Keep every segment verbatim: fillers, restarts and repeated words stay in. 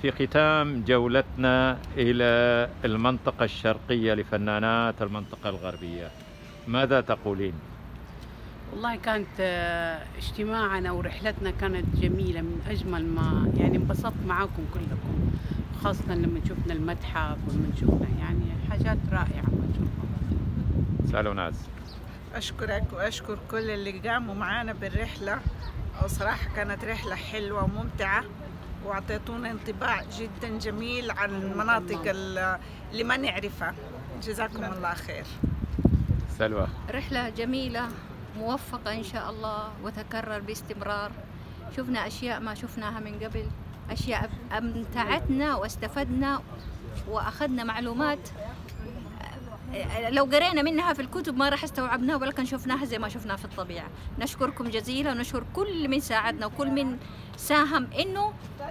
في ختام جولتنا إلى المنطقة الشرقية لفنانات المنطقة الغربية، ماذا تقولين؟ والله كانت آه، اجتماعنا ورحلتنا كانت جميلة من أجمل ما يعني انبسطت معاكم كلكم، خاصة لما شفنا المتحف ولما شفنا يعني حاجات رائعة ما شاء الله. سألوا ناس. أشكرك وأشكر كل اللي قاموا معانا بالرحلة، وصراحة كانت رحلة حلوة وممتعة، وأعطيتونا انطباع جدا جميل عن المناطق اللي ما نعرفها. جزاكم الله خير. سلوى. رحلة جميلة موفقة إن شاء الله وتكرر باستمرار. شفنا أشياء ما شفناها من قبل، أشياء أمتعتنا واستفدنا وأخذنا معلومات لو قرينا منها في الكتب ما راح استوعبناها، ولكن شفناها زي ما شفناها في الطبيعة. نشكركم جزيلا ونشكر كل من ساعدنا وكل من ساهم إنه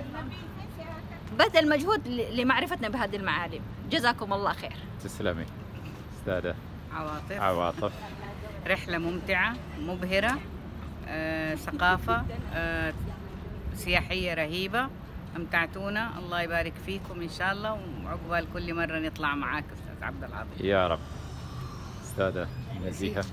بذل مجهود لمعرفتنا بهذه المعالم. جزاكم الله خير. تسلمي. أستاذة عواطف. عواطف. رحلة ممتعة مبهرة، آه، ثقافة آه، سياحية رهيبة، أمتعتونا. الله يبارك فيكم إن شاء الله، وعقبال كل مرة نطلع معاك أستاذ عبد العظيم. يا رب. أستاذة نزيهة.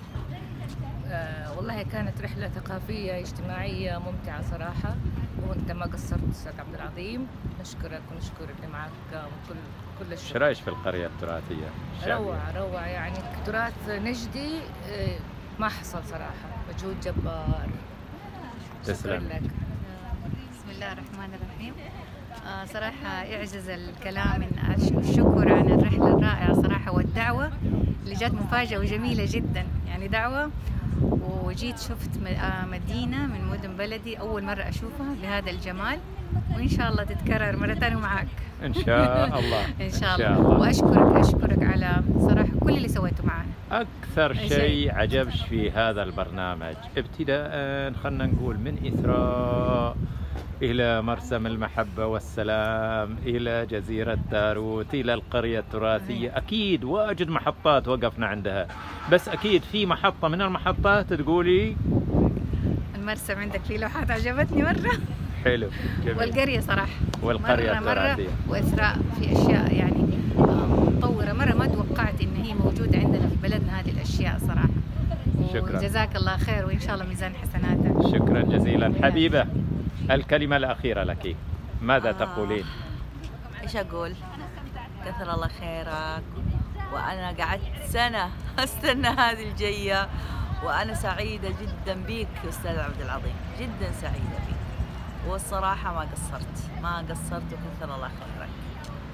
آه والله كانت رحلة ثقافية اجتماعية ممتعة صراحة، وأنت ما قصرت أستاذ عبد العظيم. نشكرك ونشكر اللي معك وكل كل الشغل. شو رايك في القرية التراثية؟ روعة روعة، يعني تراث نجدي آه ما حصل صراحة، مجهود جبار. تسلم لك. بسم الله الرحمن الرحيم. آه صراحة يعجز الكلام من الشكر عن الرحلة الرائعة صراحة، والدعوة اللي جات مفاجأة وجميلة جدا. يعني دعوة وجيت شفت مدينة من مدن بلدي أول مرة أشوفها بهذا الجمال، وإن شاء الله تتكرر مرة ثانية معك. إن شاء الله. إن شاء الله. وأشكرك أشكرك على صراحة كل اللي سويته معنا. أكثر شيء عجبش في هذا البرنامج ابتداء خلنا نقول من إثراء إلى مرسم المحبة والسلام إلى جزيرة داروت إلى القرية التراثية، أكيد واجد محطات وقفنا عندها، بس أكيد في محطة من المحطات تقولي المرسم عندك فيه لوحات عجبتني مرة. حلو جميل. والقرية صراحة والقرية مرة التراثية مرة، وإثراء في أشياء يعني متطورة مرة، ما توقعت إن هي موجودة عندنا في بلدنا هذه الأشياء صراحة. شكرا. وجزاك الله خير، وإن شاء الله ميزان حسناتك. شكرا جزيلا. حبيبة الكلمة الأخيرة لك، ماذا آه. تقولين؟ إيش أقول؟ كثر الله خيرك، وأنا قعدت سنة أستنى هذه الجية، وأنا سعيدة جدا بيك أستاذ عبد العظيم، جدا سعيدة بيك، والصراحة ما قصرت ما قصرت وكثر الله خيرك.